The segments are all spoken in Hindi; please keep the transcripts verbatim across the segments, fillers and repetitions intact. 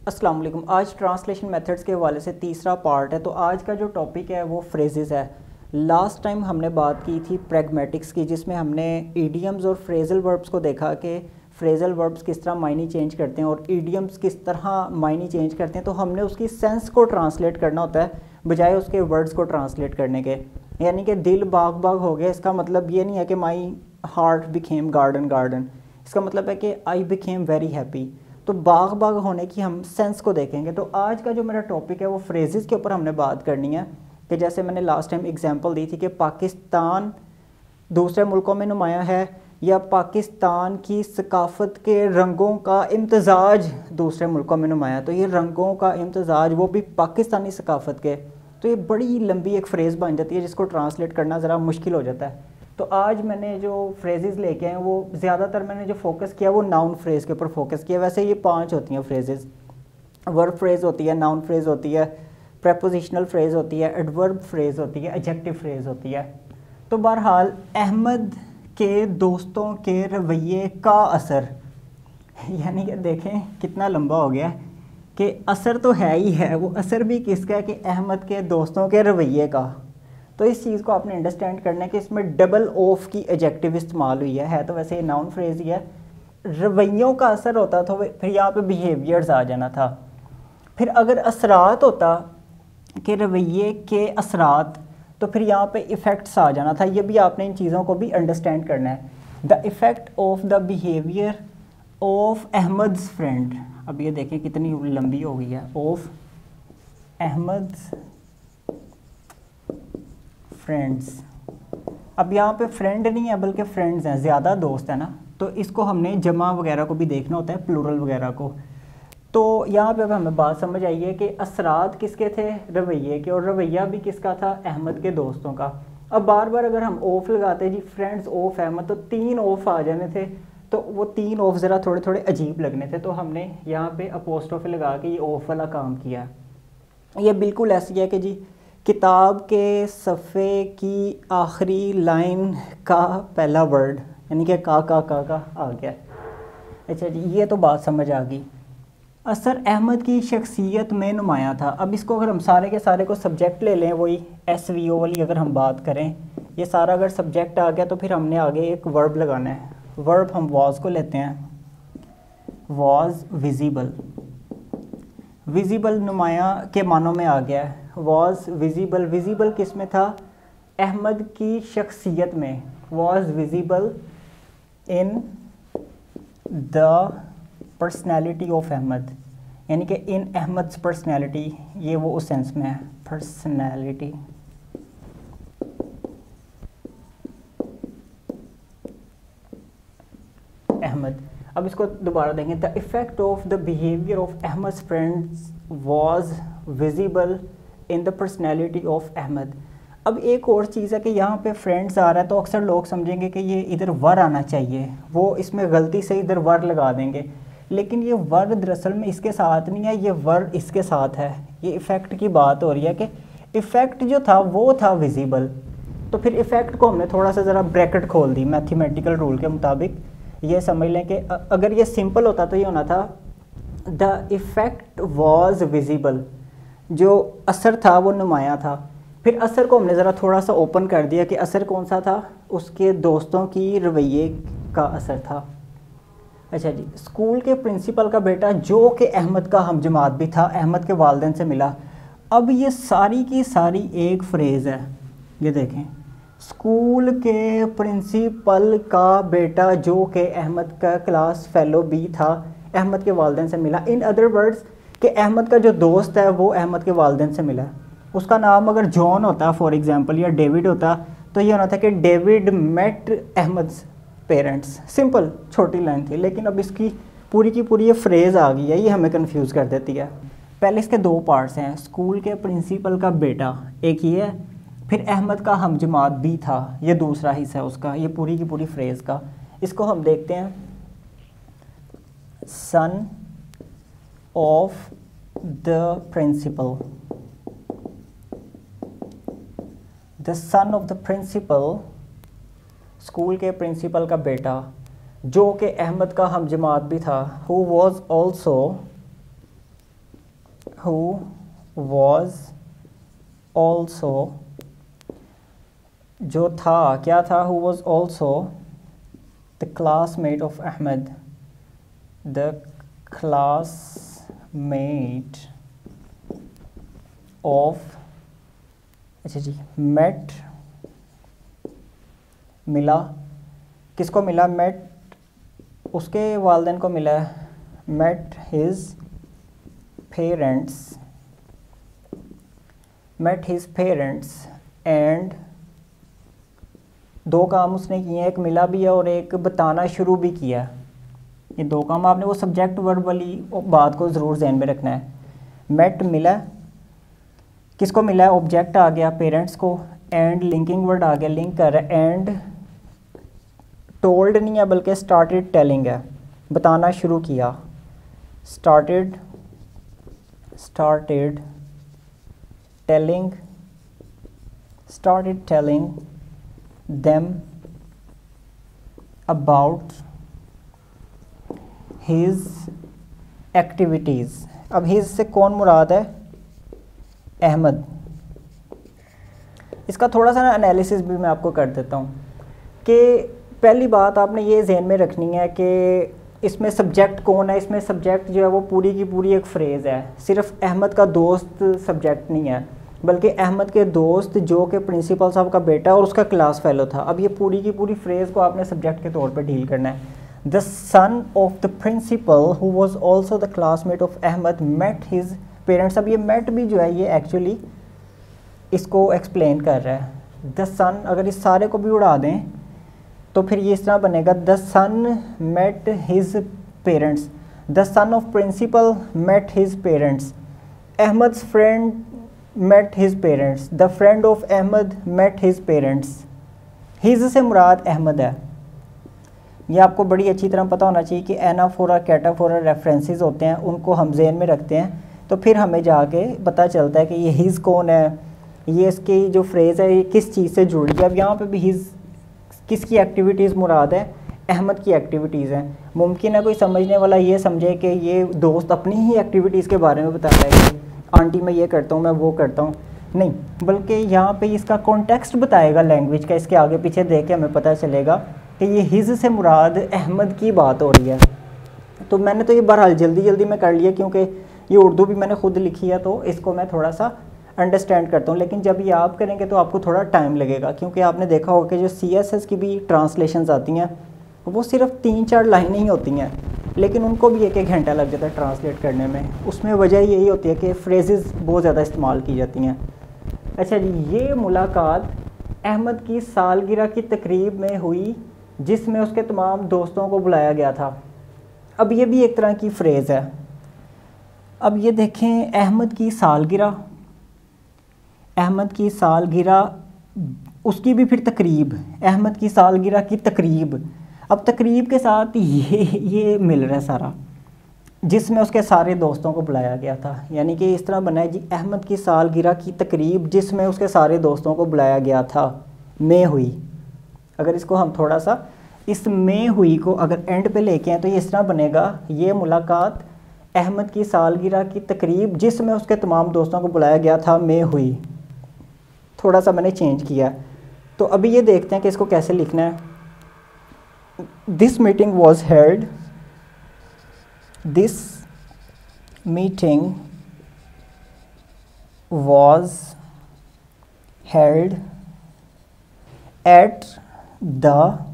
अस्सलाम वालेकुम। आज ट्रांसलेशन मेथड्स के हवाले से तीसरा पार्ट है। तो आज का जो टॉपिक है वो फ्रेजेस है। लास्ट टाइम हमने बात की थी प्रैग्मेटिक्स की, जिसमें हमने ईडियम्स और फ्रेजल वर्ब्स को देखा कि फ्रेजल वर्ब्स किस तरह मायने चेंज करते हैं और ईडियम्स किस तरह मायने चेंज करते हैं। तो हमने उसकी सेंस को ट्रांसलेट करना होता है बजाय उसके वर्ड्स को ट्रांसलेट करने के। यानी कि दिल बाग बाग हो गया, इसका मतलब ये नहीं है कि my heart became garden garden, इसका मतलब है कि आई बिकेम वेरी हैप्पी। तो बाग बाग होने की हम सेंस को देखेंगे। तो आज का जो मेरा टॉपिक है वो फ्रेजेस के ऊपर हमने बात करनी है कि जैसे मैंने लास्ट टाइम एग्जांपल दी थी कि पाकिस्तान दूसरे मुल्कों में नुमाया है, या पाकिस्तान की सकाफ़त के रंगों का इम्तजाज दूसरे मुल्कों में नुमाया। तो ये रंगों का इम्तजाज वो भी पाकिस्तानी सकाफ़त के, तो ये बड़ी लंबी एक फ़्रेज़ बन जाती है जिसको ट्रांसलेट करना ज़रा मुश्किल हो जाता है। तो आज मैंने जो फ्रेजेस लेके आए वो ज़्यादातर मैंने जो फोकस किया वो नाउन फ्रेज़ के ऊपर फोकस किया। वैसे ये पांच होती हैं फ्रेजेस, वर्ब फ्रेज़ होती है, नाउन फ्रेज़ होती है, प्रेपोजिशनल फ्रेज़ होती है, एडवर्ब फ्रेज़ होती है, एडजेक्टिव फ्रेज़ होती है। तो बहरहाल अहमद के दोस्तों के रवैये का असर, यानी कि देखें कितना लंबा हो गया कि असर तो है ही है, वो असर भी किसका है कि अहमद के दोस्तों के रवैये का। तो इस चीज़ को आपने अंडरस्टैंड करना है कि इसमें डबल ऑफ की एडजेक्टिव इस्तेमाल हुई है है तो वैसे ये नाउन फ्रेज ही है। रवैयों का असर होता तो फिर यहाँ पे बिहेवियर्स आ जाना था। फिर अगर असरात होता कि रवैये के असरात, तो फिर यहाँ पे इफ़ेक्ट्स आ जाना था। ये भी आपने इन चीज़ों को भी अंडरस्टैंड करना है। The effect of the behaviour of Ahmed's friend, अब ये देखें कितनी लंबी हो गई है, ऑफ अहमद्स फ्रेंड्स। अब यहाँ पे फ्रेंड नहीं है बल्कि फ्रेंड्स हैं, ज़्यादा दोस्त है ना, तो इसको हमने जमा वगैरह को भी देखना होता है, प्लूरल वगैरह को। तो यहाँ पे अब हमें बात समझ आई है कि असरात किसके थे, रवैये के, और रवैया भी किसका था, अहमद के दोस्तों का। अब बार बार अगर हम ऑफ लगाते जी फ्रेंड्स ऑफ अहमद, तो तीन ऑफ आ जाने थे, तो वो तीन ऑफ ज़रा थोड़े थोड़े अजीब लगने थे। तो हमने यहाँ पे अपोस्ट्रोफी लगा के ये ऑफ वाला काम किया। ये बिल्कुल ऐसी है कि जी किताब के सफ़े की आखिरी लाइन का पहला वर्ड, यानी कि का का का का आ गया। अच्छा जी, ये तो बात समझ आ गई। असर अहमद की शख्सियत में नुमाया था। अब इसको अगर हम सारे के सारे को सब्जेक्ट ले लें, वही एस वी ओ वाली अगर हम बात करें, ये सारा अगर सब्जेक्ट आ गया तो फिर हमने आगे एक वर्ब लगाना है। वर्ब हम वॉज को लेते हैं, वॉज विजिबल। विजिबल नुमाया के मानों में आ गया है, वॉज विजिबल। विजिबल किस में था, अहमद की शख्सियत में, was visible in the personality of Ahmed, यानी कि इन अहमद्स पर्सनैलिटी, ये वो उस सेंस में है, पर्सनैलिटी। अहमद, अब इसको दोबारा देंगे। The effect of the behaviour of Ahmed's friends was visible in the personality of Ahmed. अब एक और चीज़ है कि यहाँ पे फ्रेंड्स आ रहा है तो अक्सर लोग समझेंगे कि ये इधर वर आना चाहिए, वो इसमें गलती से इधर वर लगा देंगे, लेकिन ये वर दरअसल में इसके साथ नहीं है, ये वर इसके साथ है। ये इफ़ेक्ट की बात हो रही है कि इफ़ेक्ट जो था वो था विजिबल। तो फिर इफ़ेक्ट को हमने थोड़ा सा ज़रा ब्रैकेट खोल दी मैथमेटिकल रूल के मुताबिक। ये समझ लें कि अगर ये सिंपल होता तो ये होना था द इफ़ेक्ट वॉज विजिबल, जो असर था वो नुमाया था। फिर असर को हमने ज़रा थोड़ा सा ओपन कर दिया कि असर कौन सा था, उसके दोस्तों की रवैये का असर था। अच्छा जी, स्कूल के प्रिंसिपल का बेटा जो कि अहमद का हम जमात भी था, अहमद के वालिदैन से मिला। अब ये सारी की सारी एक फ्रेज़ है, ये देखें, स्कूल के प्रिंसिपल का बेटा जो कि अहमद का क्लास फेलो भी था, अहमद के वालिदैन से मिला। इन अदर वर्ड्स कि अहमद का जो दोस्त है वो अहमद के वालिदैन से मिला। उसका नाम अगर जॉन होता फॉर एग्जांपल या डेविड होता तो ये होना था कि David met Ahmed's parents. Simple छोटी लाइन थी, लेकिन अब इसकी पूरी की पूरी ये फ्रेज़ आ गई है, ये हमें कंफ्यूज कर देती है। पहले इसके दो पार्ट्स हैं, स्कूल के प्रिंसिपल का बेटा एक ही है, फिर अहमद का हम जमात भी था, ये दूसरा हिस्सा है उसका, ये पूरी की पूरी फ्रेज़ का। इसको हम देखते हैं, son of the principal, the son of the principal, school के प्रिंसिपल का बेटा जो कि अहमद का हम जमात भी था, who was also who was also, जो था क्या था, who was also the classmate of Ahmed, the classmate of, अच्छा जी, met, मिला, किसको मिला, met, उसके वालिदैन को मिला, met his parents, met his parents and दो काम उसने किए हैं, एक मिला भी है और एक बताना शुरू भी किया। ये दो काम आपने वो सब्जेक्ट वर्ब वाली बात को ज़रूर ज़हन में रखना है। मेट मिला, किसको मिला है, ऑब्जेक्ट आ गया पेरेंट्स को, एंड लिंकिंग वर्ड आ गया, लिंक कर रहा है, एंड टोल्ड नहीं है बल्कि स्टार्टेड टेलिंग है, बताना शुरू किया, started started telling started telling them about his activities। अब his से कौन मुराद है, अहमद। इसका थोड़ा सा एनालिसिस भी मैं आपको कर देता हूँ कि पहली बात आपने ये जहन में रखनी है कि इसमें सब्जेक्ट कौन है। इसमें सब्जेक्ट जो है वो पूरी की पूरी एक फ्रेज़ है, सिर्फ अहमद का दोस्त सब्जेक्ट नहीं है बल्कि अहमद के दोस्त जो कि प्रिंसिपल साहब का बेटा और उसका क्लास फेलो था। अब ये पूरी की पूरी फ्रेज़ को आपने सब्जेक्ट के तौर पे डील करना है। The son of the principal who was also the classmate of Ahmed met his parents. अब ये मेट भी जो है ये एक्चुअली इसको एक्सप्लेन कर रहा है। द सन, अगर इस सारे को भी उड़ा दें तो फिर ये इस तरह बनेगा, the son met his parents, the son of principal met his parents, Ahmed's friend met his parents, the friend of Ahmed met his parents। his से मुराद अहमद है। ये आपको बड़ी अच्छी तरह पता होना चाहिए कि एनाफोरा कैटाफोरा रेफरेंसेस होते हैं, उनको हम ज़हन में रखते हैं तो फिर हमें जाके पता चलता है कि ये his कौन है, ये इसकी जो फ्रेज़ है ये किस चीज़ से जुड़ी है। अब यहाँ पे भी his किसकी एक्टिविटीज़ मुराद है, अहमद की एक्टिविटीज़ हैं। मुमकिन है कोई समझने वाला ये समझे कि ये दोस्त अपनी ही एक्टिविटीज़ के बारे में बता रहा है, आंटी मैं ये करता हूँ, मैं वो करता हूँ, नहीं, बल्कि यहाँ पे इसका कॉन्टेक्स्ट बताएगा लैंग्वेज का। इसके आगे पीछे देख के हमें पता चलेगा कि ये हिज से मुराद अहमद की बात हो रही है। तो मैंने तो ये बहरहाल जल्दी जल्दी में कर लिया क्योंकि ये उर्दू भी मैंने खुद लिखी है तो इसको मैं थोड़ा सा अंडरस्टैंड करता हूँ, लेकिन जब ये आप करेंगे तो आपको थोड़ा टाइम लगेगा क्योंकि आपने देखा होगा कि जो सी एस एस की भी ट्रांसलेशंस आती हैं वो सिर्फ तीन चार लाइनें ही होती हैं, लेकिन उनको भी एक एक घंटा लग जाता है ट्रांसलेट करने में। उसमें वजह यही होती है कि फ्रेजेस बहुत ज़्यादा इस्तेमाल की जाती हैं। अच्छा जी, ये मुलाकात अहमद की सालगिरह की तकरीब में हुई जिसमें उसके तमाम दोस्तों को बुलाया गया था। अब ये भी एक तरह की फ्रेज़ है। अब ये देखें, अहमद की सालगिरह, अहमद की सालगिरह, उसकी भी फिर तकरीब, अहमद की सालगिरह की तकरीब। अब तकरीब के साथ ये ये मिल रहा है सारा, जिसमें उसके सारे दोस्तों को बुलाया गया था। यानी कि इस तरह बना है जी, अहमद की सालगिरह की तकरीब जिसमें उसके सारे दोस्तों को बुलाया गया था, में हुई। अगर इसको हम थोड़ा सा इस में हुई को अगर एंड पे लेके आए तो ये इस तरह बनेगा, ये मुलाकात अहमद की सालगिरह की तकरीब जिसमें उसके तमाम दोस्तों को बुलाया गया था में हुई। थोड़ा सा मैंने चेंज किया। तो अभी ये देखते हैं कि इसको कैसे लिखना है। This meeting was held. This meeting was held at the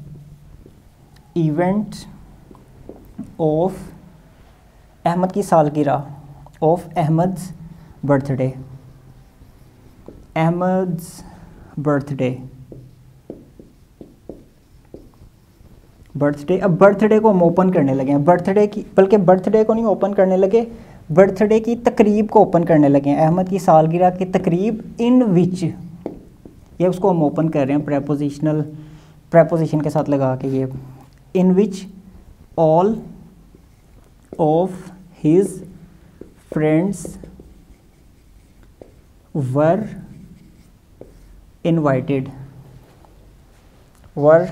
event of Ahmad की सालगिरह of Ahmed's birthday. Ahmed's birthday. Birthday, अब बर्थडे को हम ओपन करने लगे हैं, बर्थडे की, बल्कि बर्थडे को नहीं ओपन करने लगे, बर्थडे की तकरीब को ओपन करने लगे हैं। अहमद की सालगिरह की तकरीब इन विच, ये उसको हम ओपन कर रहे हैं प्रेपोजिशनल प्रेपोजिशन के साथ लगा के, ये in which all of his friends were invited, were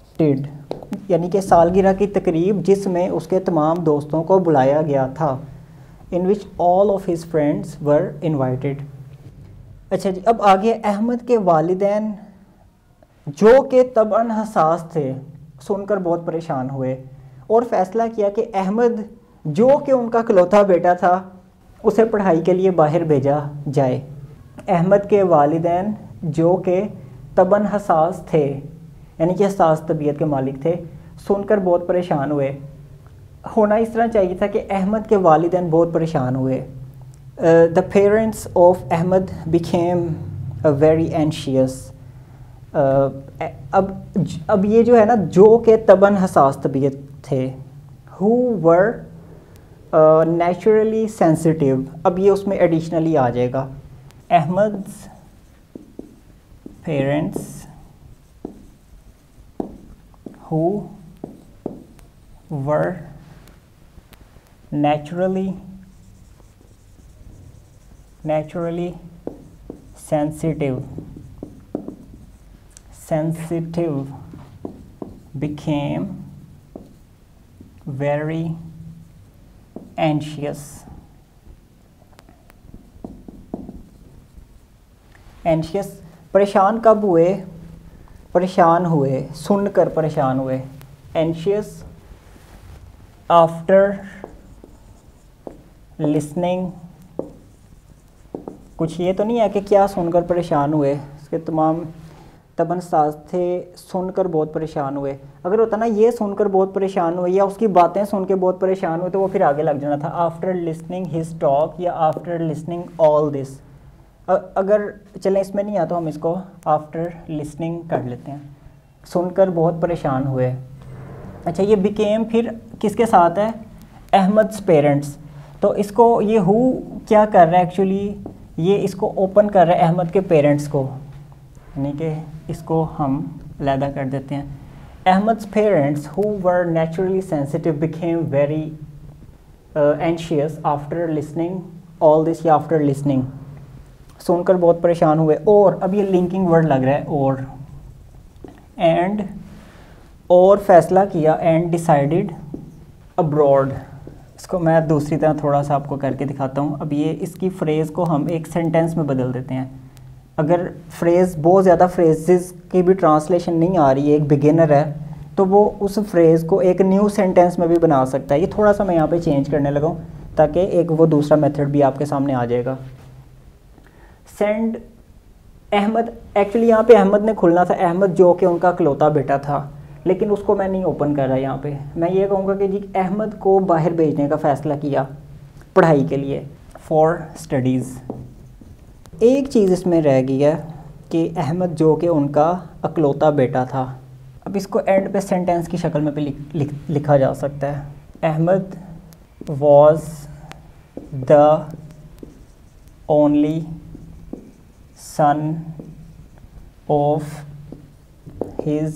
invited, यानी कि सालगिरह की तकरीब जिसमें उसके तमाम दोस्तों को बुलाया गया था। in which all of his friends were invited. अच्छा जी, अब आगे अहमद के वालिदैन जो कि तबअन हसास थे सुनकर बहुत परेशान हुए और फैसला किया कि अहमद जो कि उनका इकलौता बेटा था उसे पढ़ाई के लिए बाहर भेजा जाए। अहमद के वालिदैन जो कि तबअन हसास थे यानी कि हसास तबीयत के मालिक थे, सुनकर बहुत परेशान हुए। होना इस तरह चाहिए था कि अहमद के वालिदैन बहुत परेशान हुए। The parents of Ahmad became very anxious. अब अब ये जो है ना, जो कि तबन हसास तबीयत थे, हु वर नेचुरली सेंसिटिव, अब ये उसमें एडिशनली आ जाएगा। Ahmad's parents who were naturally naturally sensitive sensitive became very anxious anxious परेशान कब हुए? परेशान हुए, सुनकर परेशान हुए। एंशियस आफ्टर लिसनिंग, कुछ ये तो नहीं है कि क्या सुनकर परेशान हुए, इसके तमाम तबन साज थे, सुनकर बहुत परेशान हुए। अगर होता ना ये सुनकर बहुत परेशान हुए या उसकी बातें सुन के बहुत परेशान हुए तो वो फिर आगे लग जाना था, आफ्टर लिसनिंग हिज टॉक या आफ्टर लिसनिंग ऑल दिस। अगर चलें इसमें नहीं आता तो हम इसको आफ्टर लिसनिंग कर लेते हैं। सुनकर बहुत परेशान हुए। अच्छा, ये बिकेम फिर किसके साथ है? अहमद्स पेरेंट्स। तो इसको ये हु क्या कर रहा है एक्चुअली, ये इसको ओपन कर रहा है अहमद के पेरेंट्स को, यानी कि इसको हम अलहदा कर देते हैं। Ahmad's parents who were naturally sensitive became very anxious after listening all this या आफ्टर लिसनिंग, सुनकर बहुत परेशान हुए। और अब ये लिंकिंग वर्ड लग रहा है, और एंड और फैसला किया, एंड डिसाइडेड अब्रॉड। इसको मैं दूसरी तरह थोड़ा सा आपको करके दिखाता हूँ। अब ये इसकी फ्रेज़ को हम एक सेंटेंस में बदल देते हैं। अगर फ्रेज़ बहुत ज़्यादा फ्रेजेस की भी ट्रांसलेशन नहीं आ रही है, एक बिगिनर है, तो वो उस फ्रेज़ को एक न्यू सेंटेंस में भी बना सकता है। ये थोड़ा सा मैं यहाँ पे चेंज करने लगा हूँ ताकि एक वो दूसरा मेथड भी आपके सामने आ जाएगा। सेंड अहमद, एक्चुअली यहाँ पे अहमद ने खुलना था, अहमद जो कि उनका इकलौता बेटा था, लेकिन उसको मैं नहीं ओपन कर रहा यहाँ पे। मैं ये कहूँगा कि जी अहमद को बाहर भेजने का फ़ैसला किया पढ़ाई के लिए, फॉर स्टडीज़। एक चीज़ इसमें रह गई है कि अहमद जो कि उनका इकलौता बेटा था। अब इसको एंड पे सेंटेंस की शक्ल में भी लिख, लिख, लिखा जा सकता है। Ahmad was the only son of his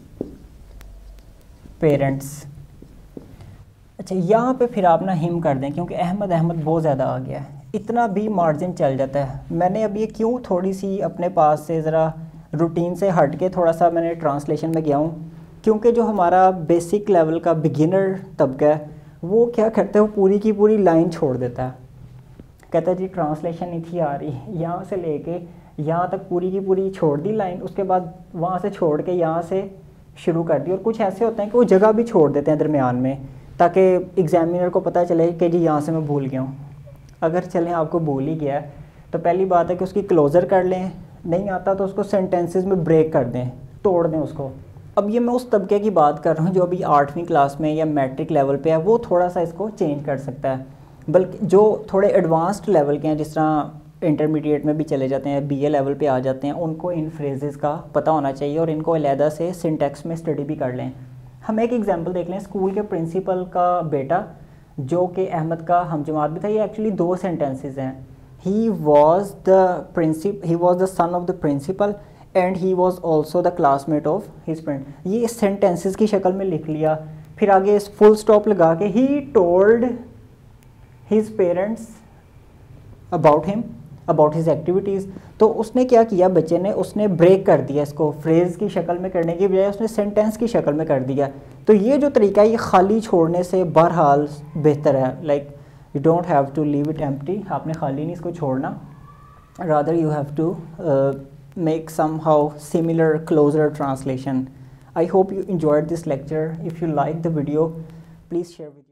parents। अच्छा, यहाँ पे फिर आप ना हिम कर दें क्योंकि अहमद अहमद बहुत ज़्यादा आ गया है, इतना भी मार्जिन चल जाता है। मैंने अब ये क्यों थोड़ी सी अपने पास से ज़रा रूटीन से हट के थोड़ा सा मैंने ट्रांसलेशन में गया हूँ, क्योंकि जो हमारा बेसिक लेवल का बिगिनर तबका है वो क्या करता है, वो पूरी की पूरी लाइन छोड़ देता है। कहता है जी ट्रांसलेशन नहीं थी आ रही, यहाँ से लेके यहाँ तक पूरी की पूरी छोड़ दी लाइन, उसके बाद वहाँ से छोड़ के यहाँ से शुरू कर दी। और कुछ ऐसे होते हैं कि वो जगह भी छोड़ देते हैं दरमियान में ताकि एग्जामिनर को पता चले कि जी यहाँ से मैं भूल गया हूँ। अगर चलें आपको भूल ही गया है तो पहली बात है कि उसकी क्लोज़र कर लें, नहीं आता तो उसको सेंटेंसेस में ब्रेक कर दें, तोड़ दें उसको। अब ये मैं उस तबके की बात कर रहा हूँ जो अभी आठवीं क्लास में या मैट्रिक लेवल पे है, वो थोड़ा सा इसको चेंज कर सकता है। बल्कि जो थोड़े एडवांस्ड लेवल के हैं, जिस तरह इंटरमीडिएट में भी चले जाते हैं, बीए लेवल पे आ जाते हैं, उनको इन फ्रेजेस का पता होना चाहिए और इनको अलहदा से सिंटैक्स में स्टडी भी कर लें। हम एक एग्जांपल देख लें, स्कूल के प्रिंसिपल का बेटा जो कि अहमद का हमजमात भी था। ये एक्चुअली दो सेंटेंसेस हैं, he was the principal he was the son of the principal and he was also the classmate of his friend. ये इस सेंटेंसेस की शक्ल में लिख लिया, फिर आगे फुल स्टॉप लगा के he told his parents about him about his activities. तो उसने क्या किया बच्चे ने, उसने ब्रेक कर दिया इसको, फ्रेज़ की शक्ल में करने की बजाय उसने सेंटेंस की शक्ल में कर दिया। तो ये जो तरीका है ये खाली छोड़ने से बहरहाल बेहतर है। Like you don't have to leave it empty, आपने खाली नहीं इसको छोड़ना, rather you have to make somehow similar closer translation. I hope you enjoyed this lecture. If you like the video, please share with